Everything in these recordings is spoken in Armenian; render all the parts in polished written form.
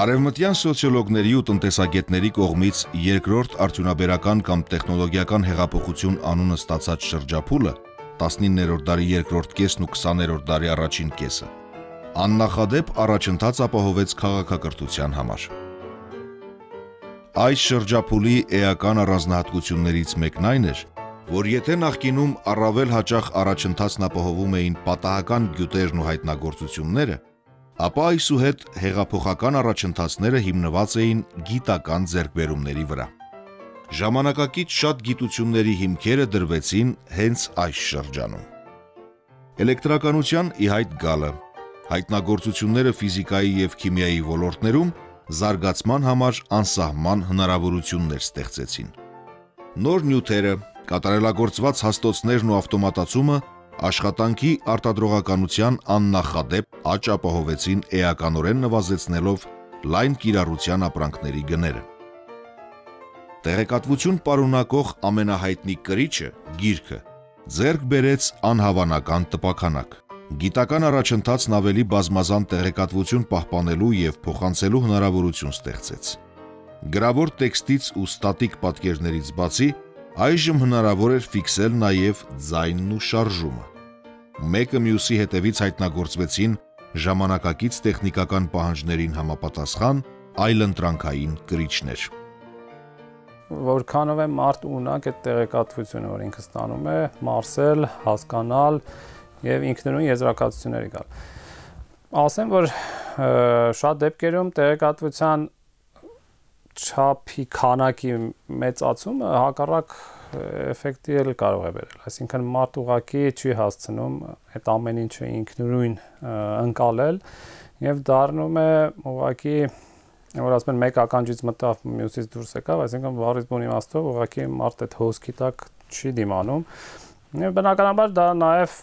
Արևմտյան սոցիոլոգների ու տնտեսագետների կողմից երկրորդ արդյունաբերական կամ տեխնոլոգիական հեղափոխություն անունը ստացած շրջափուլը 19-րդ դարի երկրորդ կեսն ու 20-րդ դարի առաջին կեսը աննախադեպ առաջընթաց ապահովեց քաղաքակրթության համար։ Այս շրջափուլի էական առանձնահատկություններից մեկն այն էր, որ եթե նախկինում առավել հաճախ առաջընթացն ապահովում էին պատահական գյուտերն ու հայտնագործությունները, ապա այսուհետ հեղափոխական առաջընթացները հիմնված էին գիտական ձեռքբերումների վրա։ Ժամանակակից շատ գիտությունների հիմքերը դրվեցին հենց այս շրջանում։ Էլեկտրականության ի հայտ գալը, հայտնագործությունները ֆիզիկայի և քիմիայի ոլորտներում զարգացման համար անսահման հնարավորություններ ստեղծեցին։ Նոր նյութերը, կատարելագործված հաստոցներն ու ավտոմատացումը աշխատանքի արտադրողականության աննախադեպ աճ ապահովեցին էականորեն նվազեցնելով լայն կիրառության ապրանքների գները։ Տեղեկատվություն պարունակող ամենահայտնի կրիչը՝ գիրքը, ձեռք բերեց անհավանական տպաքանակ։ Գիտական առաջընթացն ավելի բազմազան տեղեկատվություն պահպանելու և փոխանցելու հնարավորություն ստեղծեց։ Գրավոր տեքստից ու ստատիկ պատկերներից բացի, այժմ հնարավոր էր ֆիքսել նաև ձայնն ու շարժումը։ Մեկը մյուսի հետևից հայտնագործվեցին ժամանակակից տեխնիկական պահանջներին համապատասխան այլընտրանքային կրիչներ։ Որքանով է մարդ ունակ այդ տեղեկատվությունը, որ ինքը ստանում է, մարսել, հասկանալ և ինքնուրույն եզրակացությունների գալ։ Ասեմ, որ շատ դեպքերում տեղեկատվության չափի քանակի մեծացումը հակառակ էֆեկտի էլ կարող է բերել, այսինքն մարդ ուղղակի չի հասցնում այդ ամեն ինչը ինքնուրույն ընկալել և դառնում է ուղղակի, որ ասում են մեկ ականջից մտավ, մյուսից դուրս եկավ, այսինքն բառից բուն իմաստով ուղղակի մարդ այդ հոսքի տակ չի դիմանում և բնականաբար դա նաև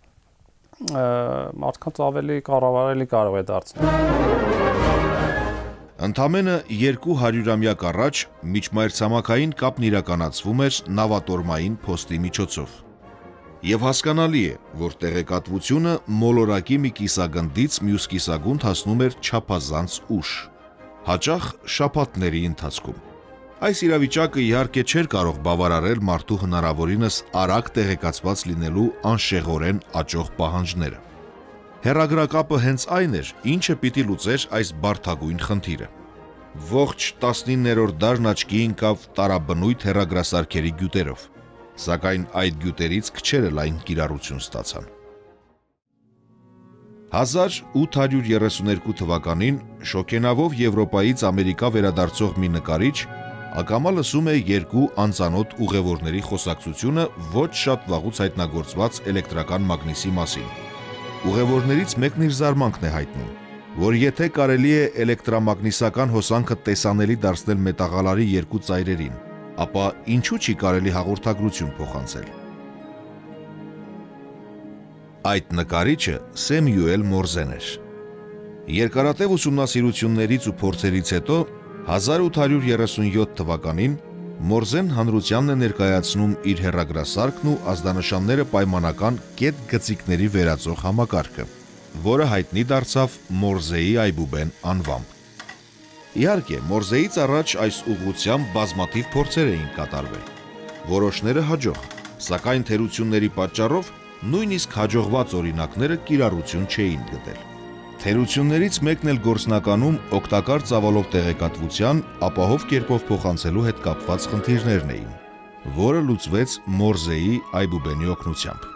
մարդկանց ավելի կառավարելի կարող է դարձնել։ Ընդամենը 200-ամյակ առաջ միջմայրցամաքային կապն իրականացվում էր նավատորմային փոստի միջոցով։ Եվ հասկանալի է, որ տեղեկատվությունը մոլորակի մի կիսագնդից մյուս կիսագունդ հասնում էր չափազանց ուշ, հաճախ շաբաթների ընթացքում։ Այս իրավիճակը իհարկե չէր կարող բավարարել մարդու հնարավորինս արագ տեղեկացված լինելու անշեղորեն աճող պահանջները։ Հեռագրակապը հենց այն էր, ինչը պիտի լուծեր այս բարդագույն խնդիրը։ Ողջ 19-րդ դարն աչքի ընկավ տարաբնույթ հեռագրասարքերի գյուտերով, սակայն այդ գյուտերից քչերը լայն կիրառություն ստացան։ 1832 թվականին շոկենավով Եվրոպայից Ամերիկա վերադարձող մի նկարիչ ակամա լսում է երկու անծանոթ ուղևորների խոսակցությունը ոչ շատ վաղուց հայտնագործված էլեկտրական մագնիսի մասին։ Ուղևորներից մեկն իր զարմանքն է հայտնում, որ եթե կարելի է էլեկտրամագնիսական հոսանքը տեսանելի դարձնել մետաղալարի երկու ծայրերին, ապա ինչու չի կարելի հաղորդագրություն փոխանցել։ Այդ նկարիչը Սեմյուել Մորզեն էր։ Երկարատև ուսումնասիրություններից ու փորձերից հետո 1837 թվականին Մորզեն հանրությանն է ներկայացնում իր հեռագրասարքն ու ազդանշանները պայմանական կետ գծիկների վերածող համակարգը, որը հայտնի դարձավ Մորզեի այբուբեն անվամբ։ Իհարկե, Մորզեից առաջ այս ուղղությամբ բազմաթիվ փորձեր էին կատարվել։ Որոշները հաջող, սակայն թերությունների պատճառով նույնիսկ հաջողված օրինակները կիրառություն չէին գտել։ Թերություններից մեկն էլ գործնականում օգտակար ծավալով տեղեկատվության ապահով կերպով փոխանցելու հետ կապված խնդիրներն էին, որը լուծվեց Մորզեի այբուբենի օգնությամբ։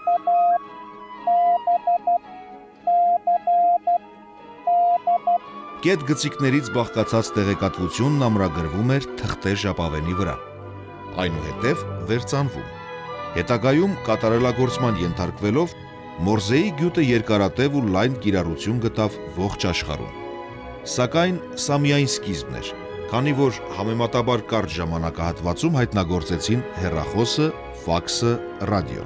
Կետ գծիկներից բաղկացած տեղեկատվությունն ամրագրվում էր թղթե ժապավենի վրա, այնուհետև վերծանվում։ Հետագայում կատարելագործման ենթարկվելով Մորզեի գյուտը երկարատև ու լայն կիրառություն գտավ ողջ աշխարհում։ Սակայն սա միայն սկիզբն էր, քանի որ համեմատաբար կարճ ժամանակահատվածում հայտնագործեցին հեռախոսը, ֆաքսը, ռադիոն։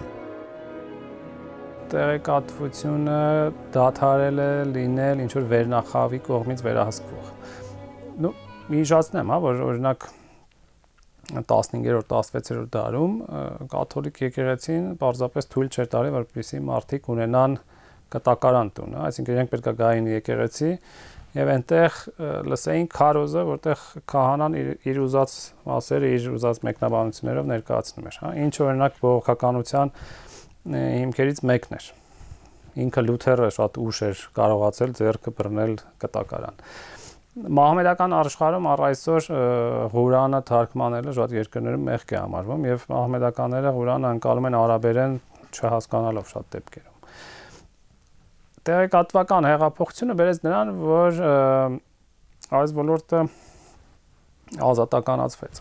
Տեղեկատվությունը դադարել է լինել ինչ-որ վերնախավի կողմից վերահսկվող։ Հիշեցնեմ, որ օրինակ 15-րդ, 16-րդ դարում կաթոլիկ եկեղեցին պարզապես թույլ չէր տալի, որպեսզի մարդիկ ունենան կտակարան տուն, այսինքն իրենք պետք է գային եկեղեցի Եվ այնտեղ լսեին քարոզը, որտեղ քահանան իր ուզած մասերը, իր ուզած մեկնաբանություններով ներկայացնում էր, հա, ինչ օրինակ բողոքականության հիմքերից մեկն էր։ Ինքը Լութերը շատ ուշ էր կարողացել ձեռքը բռնել կտակարան։ Մահմեդական աշխարհում առ այսօր Ղուրանը թարգմանելը շատ երկրներում մեղք է համարվում եւ մահմեդականները Ղուրանը անցալում են արաբերեն չհասկանալով շատ դեպքերում։ Տեղեկատվական հեղափոխությունը բերեց նրան, որ այս ոլորտը ազատականացվեց։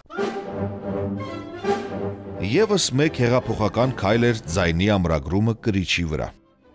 Եվս մեկ հեղափոխական քայլ էր ձայնի ամրագրումը կրիչի վրա։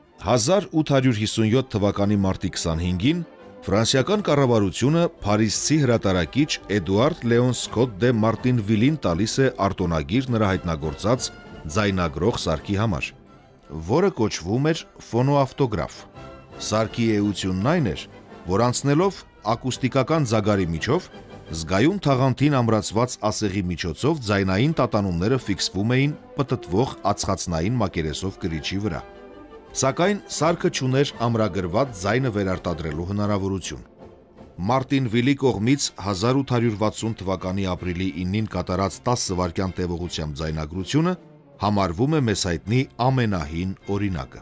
1857 թվականի մարտի 25-ին ֆրանսիական կառավարությունը փարիզցի հրատարակիչ Էդուարդ Լեոն Սկոտ դե Մարտինվիլին տալիս է արտոնագիր նրա հայտնագործած ձայնագրող սարքի համար, որը կոչվում էր ֆոնոավտոգրաֆ։ Սարքի էությունն այն էր, որ անցնելով ակուստիկական ձագարի միջով, զգայուն թաղանթին ամրացված ասեղի միջոցով ձայնային տատանումները ֆիքսվում էին պտտվող ածխածնային մակերեսով կրիչի վրա։ Սակայն սարքը չուներ ամրագրված ձայնը վերարտադրելու հնարավորություն։ Մարտինվիլի կողմից 1860 թվականի ապրիլի 9-ին կատարած 10 վայրկյան տևողությամբ ձայնագրությունը համարվում է մեզ հայտնի ամենահին օրինակը։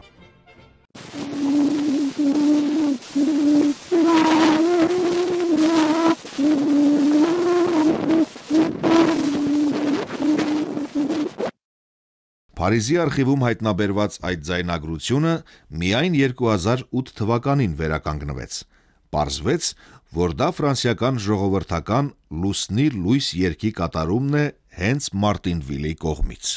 Փարիզի արխիվում հայտնաբերված այդ ձայնագրությունը միայն 2008 թվականին վերականգնվեց։ Պարզվեց, որ դա ֆրանսիական ժողովրդական լուսնի լույս երգի կատարումն է հենց Մարտինվիլի կողմից։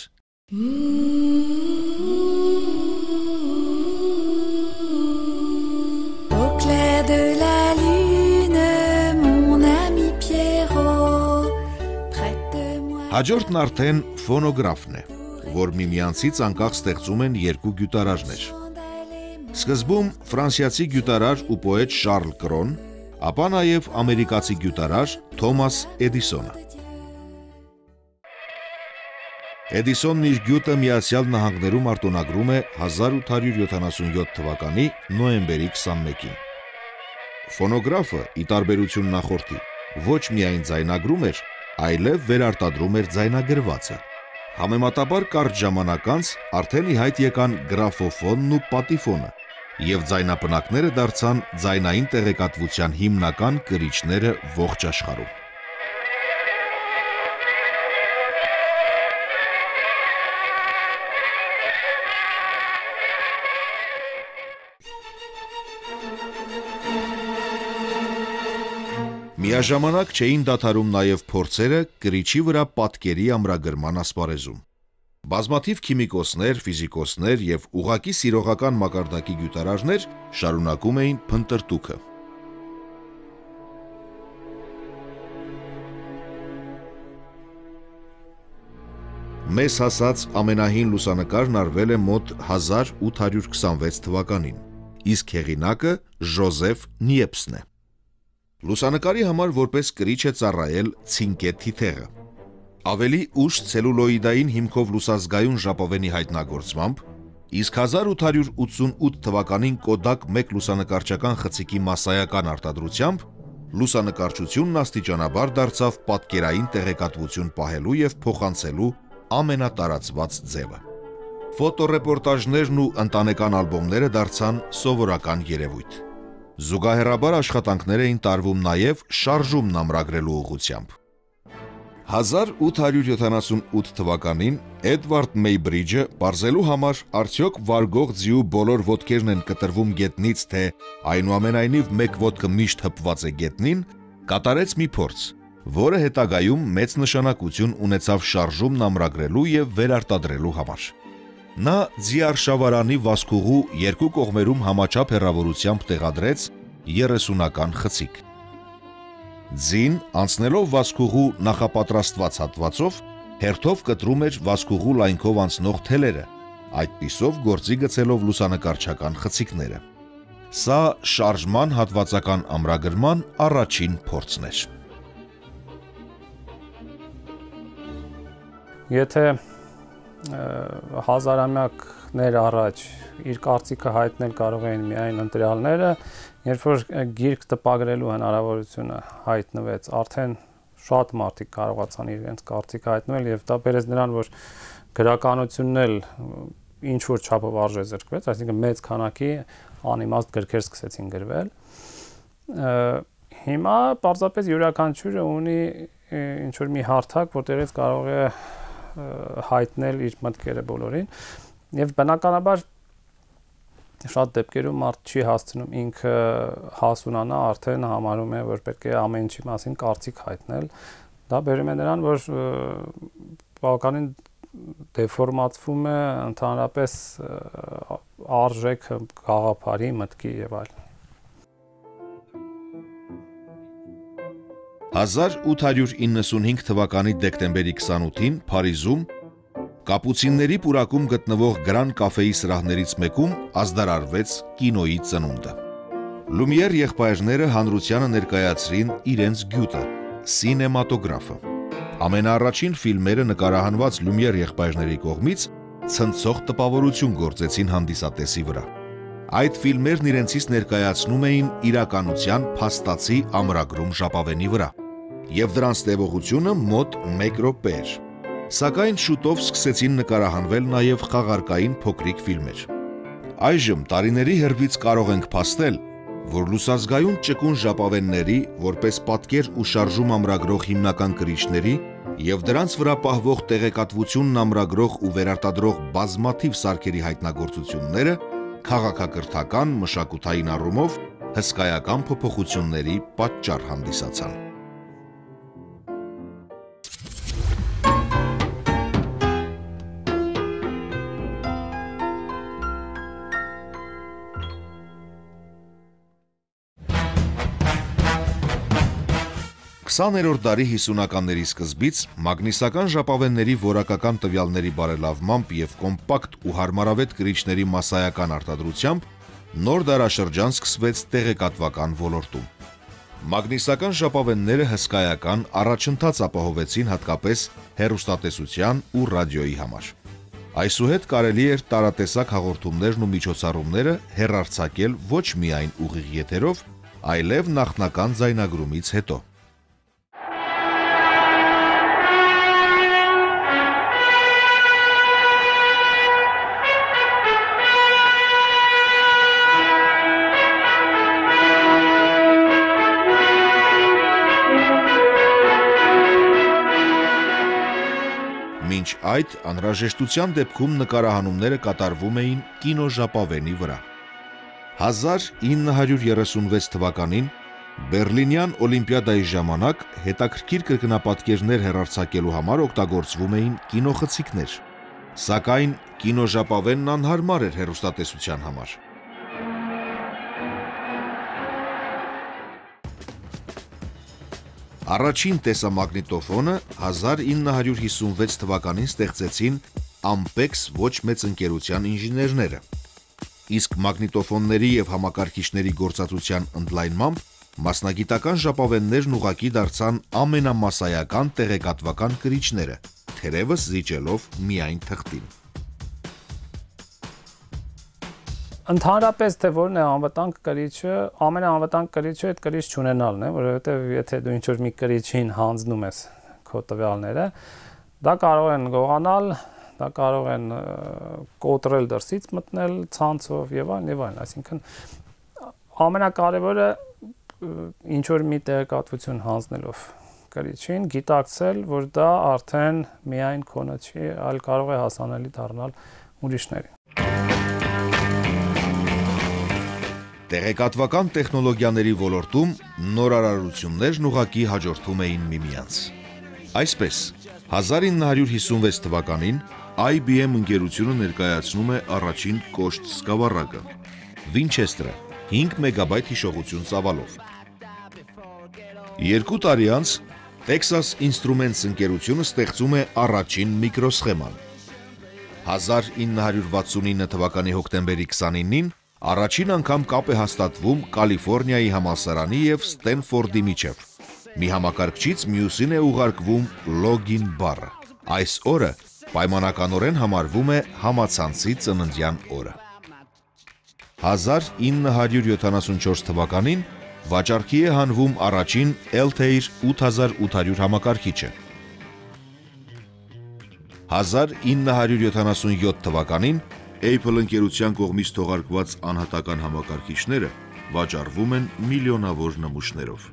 Հաջորդն արդեն ֆոնոգրաֆն է, որ միմյանցից անկախ ստեղծում են երկու գյուտարարներ։ Սկզբում ֆրանսիացի գյուտարար ու պոետ Շարլ Կրոն, ապա նաև ամերիկացի գյուտարար Թոմաս Էդիսոնը։ Էդիսոնն իր գյուտը Միացյալ Նահանգներում արտոնագրում է 1877 թվականի նոյեմբերի 21-ին։ Ֆոնոգրաֆը, ի տարբերություն նախորդի, ոչ միայն ձայնագրում էր, այլև վերարտադրում էր ձայնագրվածը։ Համեմատաբար կարճ ժամանակ անց արդեն ի հայտ եկան գրաֆոֆոնն ու պատիֆոնը, եւ ձայնապնակները դարձան ձայնային տեղեկատվության հիմնական կրիչները ողջ աշխարհում։ Միաժամանակ չէին դադարում նաև փորձերը կրիչի վրա պատկերի ամրագրման ասպարեզում։ Բազմաթիվ քիմիկոսներ, ֆիզիկոսներ եւ ուղակի սիրողական մակարդակի գյուտարարներ շարունակում էին փնտրտուքը։ Մեզ հասած ամենահին լուսանկարն արվել է մոտ 1826 թվականին, իսկ հեղինակը Ժոզեֆ Նիեպսն է։ Լուսանկարի համար որպես կրիչ է ծառայել ցինկե թիթեղը։ Ավելի ուշ ցելուլոիդային հիմքով լուսազգայուն ժապավենի հայտնագործմամբ, իսկ 1888 թվականին Կոդակ 1 լուսանկարչական խցիկի մասսայական արտադրությամբ լուսանկարչությունն աստիճանաբար դարձավ պատկերային տեղեկատվություն պահելու եւ փոխանցելու ամենատարածված ձևը։ Ֆոտոռեպորտաժներն ու ընտանեկան ալբոմները դարձան սովորական երևույթ։ Զուգահեռաբար աշխատանքներ էին տարվում նաև շարժումն ամրագրելու ուղղությամբ։ 1878 թվականին Էդվարդ Մեյբրիջը պարզելու համար արդյոք վարգող ձիու բոլոր ոտքերն են կտրվում գետնից, թե այնուամենայնիվ մեկ ոտքը միշտ հպված է գետնին, կատարեց մի փորձ, որը հետագայում մեծ նշանակություն ունեցավ շարժումն ամրագրելու եւ վերարտադրելու համար։ Նա ձիարշավարանի վազքուղու երկու կողմերում համաչափ հեռավորությամբ տեղադրեց 30-ական խցիկ։ Ձին, անցնելով վազքուղու նախապատրաստված հատվածով, հերթով կտրում էր վազքուղու լայնքով անցնող թելերը, այդպիսով գործի գցելով լուսանկարչական խցիկները։ Սա շարժման հատվածական ամրագրման առաջին փորձն էր։ Եթե հազարամյակներ առաջ իր կարծիքը հայտնել կարող էին միայն ընտրյալները, երբ որ գիրք տպագրելու հնարավորությունը հայտնվեց, արդեն շատ մարդիկ կարողացան իրենց կարծիքը հայտնել եւ դա բերեց նրան, որ գրականությունն էլ ինչ որ չափով արժե զրկվեց, այսինքն մեծ քանակի անիմաստ գրքեր սկսեցին գրվել։ Հիմա պարզապես յուրաքանչյուրը ունի ինչ որ մի հարթակ, որտեղից կարող է հայտնել իր մտքերը բոլորին եւ բնականաբար շատ դեպքերում մարդ չի հասցնում ինքը հասունանա, արդեն համարում է, որ պետք է ամեն ինչի մասին կարծիք հայտնել։ Դա բերում է նրան, որ բավականին դեֆորմացվում է ընդհանրապես արժեքը գաղափարի, մտքի եւ այլն։ 1895 թվականի դեկտեմբերի 28-ին Փարիզում Կապուցինների պուրակում գտնվող Գրան կաֆեի սրահներից մեկում ազդարարվեց կինոյի ծնունդը։ Լումիեր եղբայրները հանրությանը ներկայացրին իրենց գյուտը՝ սինեմատոգրաֆը։ Ամենաառաջին ֆիլմերը նկարահանված Լումիեր եղբայրների կողմից ցնցող տպավորություն գործեցին հանդիսատեսի վրա։ Այդ ֆիլմերն իրենցից ներկայացնում էին իրականության փաստացի ամրագրում ժապավենի վրա, եւ դրանց տևողությունը մոտ 1 րոպե էր։ Սակայն շուտով սկսեցին նկարահանվել նաև խաղարկային փոքրիկ ֆիլմեր։ Այժմ տարիների հերվից կարող ենք փաստել, որ լուսազգայուն ճկուն ժապավենների, որպես պատկեր ու շարժում ամրագրող հիմնական կրիչների եւ դրանց վրա պահվող տեղեկատվությունն ամրագրող ու վերարտադրող բազմաթիվ սարքերի հայտնագործությունները քաղաքակրթական, մշակութային առումով հսկայական փոփոխությունների պատճառ հանդիսացան։ Քսաներորդ դարի 50-ականների սկզբից մագնիսական ժապավենների որակական տվյալների բարելավմամբ եւ կոմպակտ ու հարմարավետ կրիչների մասսայական արտադրությամբ նոր դարաշրջան սկսվեց տեղեկատվական ոլորտում։ Մագնիսական ժապավենները հսկայական առաջընթաց ապահովեցին հատկապես հեռուստատեսության ու ռադիոյի համար։ Այսուհետ կարելի էր տարատեսակ հաղորդումներն ու միջոցառումները հեռարձակել ոչ միայն ուղիղ եթերով, այլև նախնական ձայնագրումից հետո։ Մինչ այդ անհրաժեշտության դեպքում նկարահանումները կատարվում էին կինոժապավենի վրա։ 1936 թվականին Բերլինյան Օլիմպիադայի ժամանակ հետաքրքիր կրկնապատկերներ հեռարձակելու համար օգտագործվում էին կինոխցիկներ, սակայն կինոժապավենն անհարմար էր հեռուստատեսության համար։ Առաջին տեսամագնիտոֆոնը 1956 թվականին ստեղծեցին Ampex ոչ մեծ ընկերության ինժեներները, իսկ մագնիտոֆոնների եւ համակարգիչների գործածության ընդլայնմամբ մասնագիտական ժապավեններն ուղղակի դարձան ամենամասսայական տեղեկատվական կրիչները, թերևս զիջելով միայն թղթին։ Ընդհանրապես թե որն է անվտանգ կրիչը, ամենաանվտանգ կրիչը այդ կրիչ չունենալն է, որովհետև եթե դու ինչ-որ մի կրիչին հանձնում ես քո տվյալները, դա կարող են գողանալ, դա կարող են կոտրել դրսից մտնել ցանցով եւ այլն, այսինքն ամենակարևորը ինչ-որ մի տեղեկատվություն հանձնելով կրիչին գիտակցել, որ դա արդեն միայն քոնը չի, այլ կարող է հասանելի դառնալ ուրիշներին։ Տեղեկատվական տեխնոլոգիաների ոլորտում նորարարություններն ուղղակի հաջորդում էին միմյանց։ Այսպես, 1956 թվականին IBM ընկերությունը ներկայացնում է առաջին կոշտ սկավառակը՝ Winchester-ը 5 մեգաբայթ հիշողություն ծավալով։ 2 տարի անց Texas Instruments ընկերությունը ստեղծում է առաջին միկրոսխեման։ 1969 թվականի հոկտեմբերի 29-ին առաջին անգամ կապ է հաստատվում Կալիֆոռնիայի համալսարանի եւ Ստենֆորդի միջև։ Մի համակարգչից մյուսին է ուղարկվում լոգին բառը։ Այս օրը Պայմանականորեն համարվում է համացանցի ծննդյան օրը։ 1974 թվականին վաճառքի է հանվում առաջին Altair 8800 համակարգիչը։ 1977 թվականին Apple ընկերության կողմից թողարկված անհատական համակարգիչները վաճառվում են միլիոնավոր նմուշներով։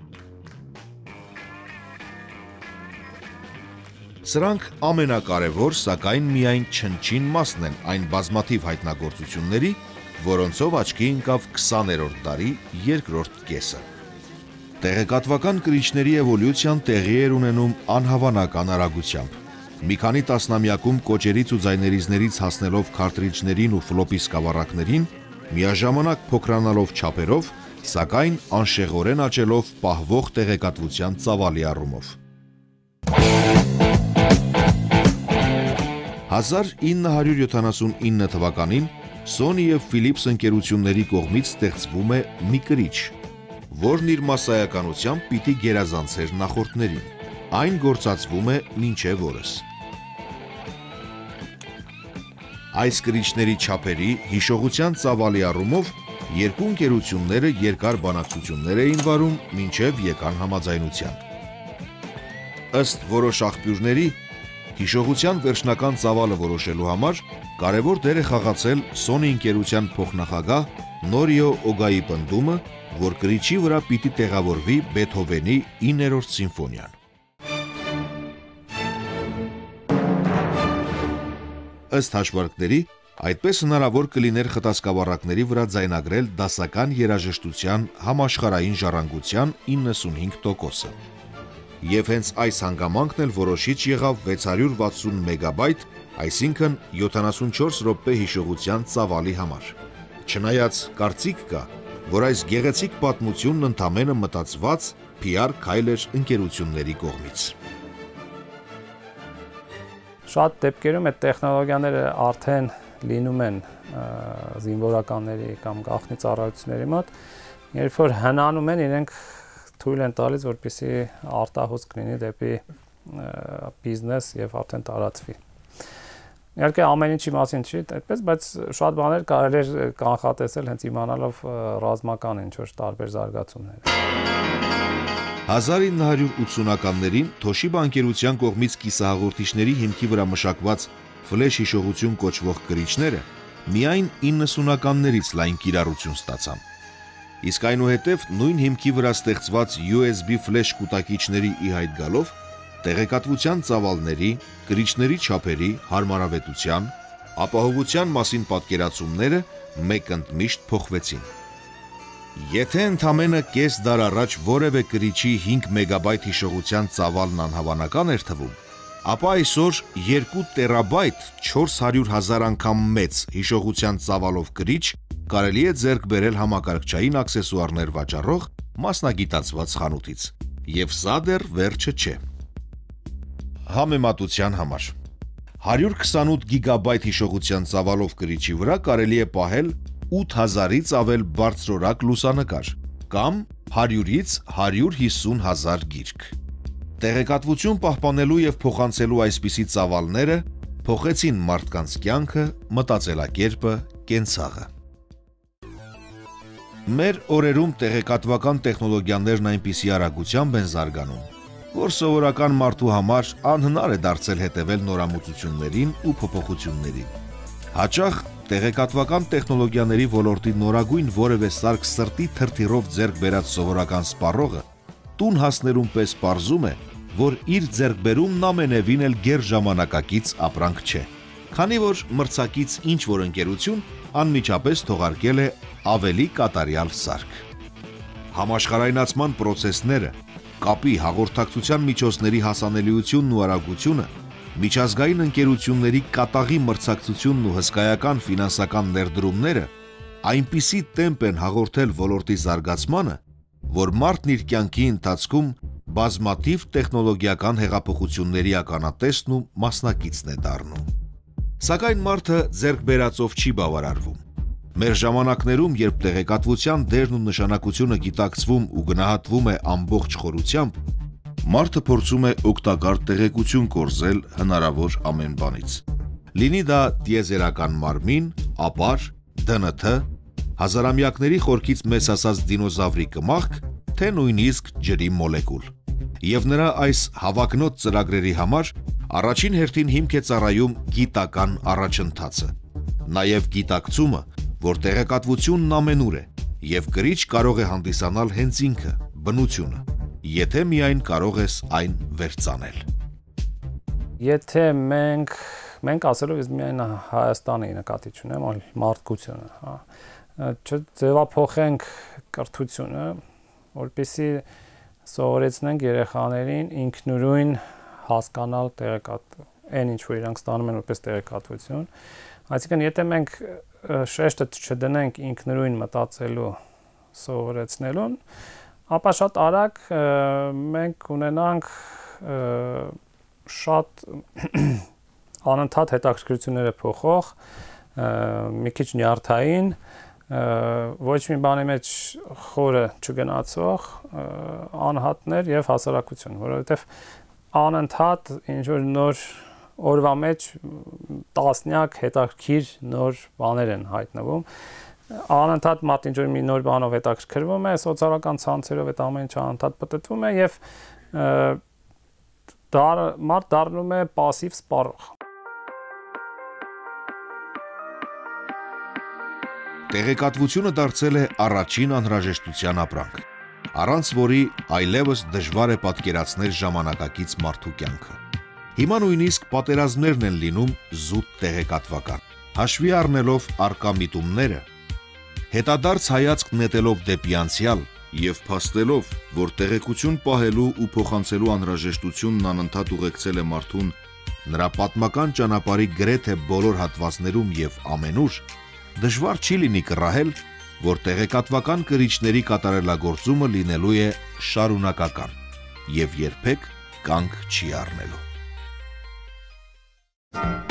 Սրանք ամենակարևոր, սակայն միայն չնչին մասն են այն բազմաթիվ հայտնագործությունների, որոնցով աչքի ընկավ 20-րդ դարի երկրորդ կեսը։ Տեղեկատվական կրիչների էվոլյուցիան տեղի էր ունենում անհավանական արագությամբ։ Մի քանի տասնամյակում կոճերից ու ձայներիզներից հասնելով քարտրիջներին ու ֆլոպի սկավառակներին, միաժամանակ փոքրանալով չափերով, սակայն անշեղորեն աճելով պահվող տեղեկատվության ծավալի առումով։ 1979 թվականին Sony և Philips ընկերությունների կողմից ստեղծվում է մի կրիչ, որն իր մասսայականությամբ պիտի գերազանցեր նախորդներին։ Այն գործածվում է մինչև օրս։ Այս կրիչների չափերի, հիշողության ծավալի առումով երկու ընկերությունները երկար բանակցություններ էին վարում մինչև եկան համաձայնության։ Ըստ որոշ աղբյուրների, հիշողության վերջնական ծավալը որոշելու համար կարևոր դեր է խաղացել Sony ընկերության փոխնախագահ Նորիո Օգայի պնդումը, որ կրիչի վրա պիտի տեղավորվի Բեթհովենի 9-րդ սիմֆոնիան։ Ըստ հաշվարկների, այդպես հնարավոր կլիներ խտասկավառակների վրա ձայնագրել դասական երաժշտության համաշխարհային ժառանգության 95%-ը։ Եվ հենց այս հանգամանքն էլ որոշիչ եղավ 660 մեգաբայթ, այսինքն 74 րոպե հիշողության ծավալի համար։ Չնայած կարծիք կա, որ այս գեղեցիկ պատմությունն ընդամենը մտածված PR քայլ էր ընկերությունների կողմից։ Շատ դեպքերում այդ տեխնոլոգիաները արդեն լինում են զինվորականների կամ գաղտնի ծառայությունների մոտ, երբ որ հնանում են, իրենք թույլ են տալիս, որպեսզի արտահոսք լինի դեպի բիզնես եւ արդեն տարածվի։ Իհարկե ամեն ինչի մասին չի այդպես, բայց շատ բաներ կարելի է կանխատեսել հենց իմանալով ռազմական ինչ-որ տարբեր զարգացումներ։ 1980-ականներին Toshiba ընկերության կողմից կիսահաղորդիչների հիմքի վրա մշակված ֆլեշ հիշողություն կոչվող կրիչները միայն 90-ականներից լայն կիրառություն ստացան։ Իսկ այնուհետև նույն հիմքի վրա ստեղծված USB ֆլեշ կուտակիչների ի հայտ գալով տեղեկատվության ծավալների, կրիչների չափերի, հարմարավետության, ապահովության մասին պատկերացումները մեկընդմիշտ փոխվեցին։ Եթե ընդամենը կես դար առաջ որևէ կրիչի 5 մեգաբայթ հիշողության ծավալն անհավանական էր թվում, ապա այսօր 2 տերաբայթ 400,000 անգամ մեծ հիշողության ծավալով կրիչ կարելի է ձեռք բերել համակարգչային աքսեսուարներ վաճառող մասնագիտացված խանութից։ Եվ սա դեռ վերջը չէ։ Համեմատության համար 128 գիգաբայթ հիշողության ծավալով կրիչի վրա կարելի է պահել 8000-ից ավել բարձրորակ լուսանկար կամ 100-ից 150,000 գիրք։ Տեղեկատվություն պահպանելու եւ փոխանցելու այսպիսի ծավալները փոխեցին մարդկանց կյանքը, մտածելակերպը, կենցաղը։ Մեր օրերում տեղեկատվական տեխնոլոգիաներն այնպիսի արագությամբ են զարգանում, որ սովորական մարդու համար անհնար է դարձել հետևել նորամուծություններին ու փոփոխություններին։ Հաճախ տեղեկատվական տեխնոլոգիաների ոլորտի նորագույն որևէ սարք սրտի թրթիռով ձեռք բերած սովորական սպառողը տուն հասներում պես պարզում է, որ իր ձեռքբերումն ամենևին էլ գեր ժամանակակից ապրանք չէ, քանի որ մրցակից ինչ-որ ընկերություն անմիջապես թողարկել է ավելի կատարյալ սարք։ Համաշխարհայնացման պրոցեսները, կապի հաղորդակցության միջոցների հասանելիությունն ու արագությունը, միջազգային ընկերությունների կատաղի մրցակցությունն ու հսկայական ֆինանսական ներդրումները այնպիսի տեմպ են հաղորդել ոլորտի զարգացմանը, որ մարդն իր կյանքի ընթացքում բազմաթիվ տեխնոլոգիական հեղափոխությունների ականատեսն ու մասնակիցն է դառնում։ Սակայն մարդը ձեռք բերածով չի բավարարվում։ Մեր ժամանակներում, երբ տեղեկատվության դերն ու նշանակությունը գիտակցվում ու գնահատվում է ամբողջ խորությամբ, Մարդը փորձում է օգտակար տեղեկություն կորզել հնարավոր ամեն բանից։ Լինի դա տիեզերական մարմին, ապար, ԴՆԹ, հազարամյակների խորքից մեծ ասած դինոզավրի կմախք, թե նույնիսկ ջրի մոլեկուլ։ Եվ նրա այս հավակնոտ ծրագրերի համար առաջին հերթին հիմք է ծառայում գիտական առաջընթացը։ Նաև գիտակցումը, որ տեղեկատվությունն ամենուր է, եւ կրիչ կարող է հանդիսանալ հենց ինքը, բնությունը, եթե միայն կարող ես այն վերծանել։ Եթե մենք ասելով ես միայն Հայաստանի նկատի չունեմ, այլ մարդկությունը, չձևափոխենք կրթությունը, որպեսզի սովորեցնենք երեխաներին ինքնուրույն հասկանալ այն ինչ որ իրանք ստանում են որպես տեղեկատվություն, այսինքն եթե մենք շեշտը չդնենք ինքնուրույն մտածելու սովորեցնելուն, ապա շատ արագ մենք ունենանք շատ անընդհատ հետաքրքրությունները փոխող, մի քիչ նյարդային, ոչ մի բանի մեջ խորը չգնացող անհատներ եւ հասարակություն, որովհետեւ անընդհատ ինչ որ նոր օրվա մեջ տասնյակ հետաքրքիր նոր բաներ են հայտնվում, անընդհատ մարդ ինչ որ մի նոր բանով հետաքրքրվում է, սոցիալական ցանցերով այդ ամեն ինչը անընդհատ պտտվում է եւ մարդ դառնում է пассив սպառող։ Տեղեկատվությունը դարձել է առաջին անհրաժեշտության ապրանք, առանց որի այլևս դժվար է պատկերացնել ժամանակակից մարդու կյանքը։ Հիմա նույնիսկ պատերազմներն են լինում զուտ տեղեկատվական, հաշվի առնելով առկա միտումները, հետադարձ հայացք նետելով դեպի անցյալ եւ փաստելով, որ տեղեկություն պահելու ու փոխանցելու անհրաժեշտությունն անընդհատ ուղեկցել է մարդուն նրա պատմական ճանապարհի գրեթե բոլոր հատվածներում եւ ամենուր, դժվար չի լինի կռահել, որ տեղեկատվական կրիչների կատարելագործումը լինելու է շարունակական եւ երբեք կանգ չի առնելու։